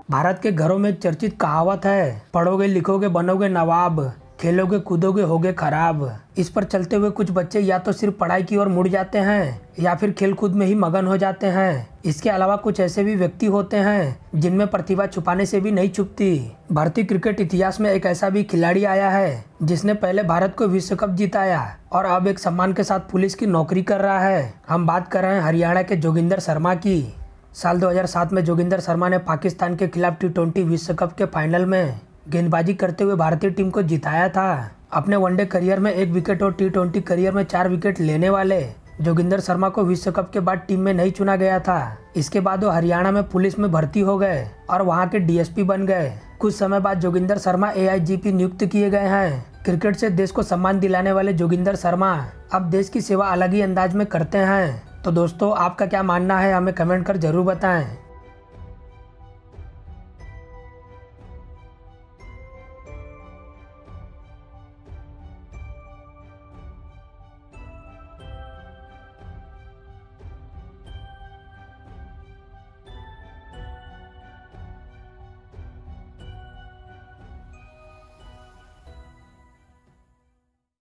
भारत के घरों में एक चर्चित कहावत है, पढ़ोगे लिखोगे बनोगे नवाब, खेलोगे कूदोगे होगे खराब। इस पर चलते हुए कुछ बच्चे या तो सिर्फ पढ़ाई की ओर मुड़ जाते हैं या फिर खेल कूद में ही मगन हो जाते हैं। इसके अलावा कुछ ऐसे भी व्यक्ति होते हैं जिनमें प्रतिभा छुपाने से भी नहीं छुपती। भारतीय क्रिकेट इतिहास में एक ऐसा भी खिलाड़ी आया है जिसने पहले भारत को विश्व कप जिताया और अब एक सम्मान के साथ पुलिस की नौकरी कर रहा है। हम बात कर रहे हैं हरियाणा के जोगिंदर शर्मा की। साल 2007 में जोगिंदर शर्मा ने पाकिस्तान के खिलाफ T20 विश्व कप के फाइनल में गेंदबाजी करते हुए भारतीय टीम को जिताया था। अपने वनडे करियर में 1 विकेट और T20 करियर में 4 विकेट लेने वाले जोगिंदर शर्मा को विश्व कप के बाद टीम में नहीं चुना गया था। इसके बाद वो हरियाणा में पुलिस में भर्ती हो गए और वहां के DSP बन गए। कुछ समय बाद जोगिंदर शर्मा AIGP नियुक्त किए गए हैं। क्रिकेट से देश को सम्मान दिलाने वाले जोगिंदर शर्मा अब देश की सेवा अलग ही अंदाज में करते हैं। तो दोस्तों, आपका क्या मानना है, हमें कमेंट कर जरूर बताएं।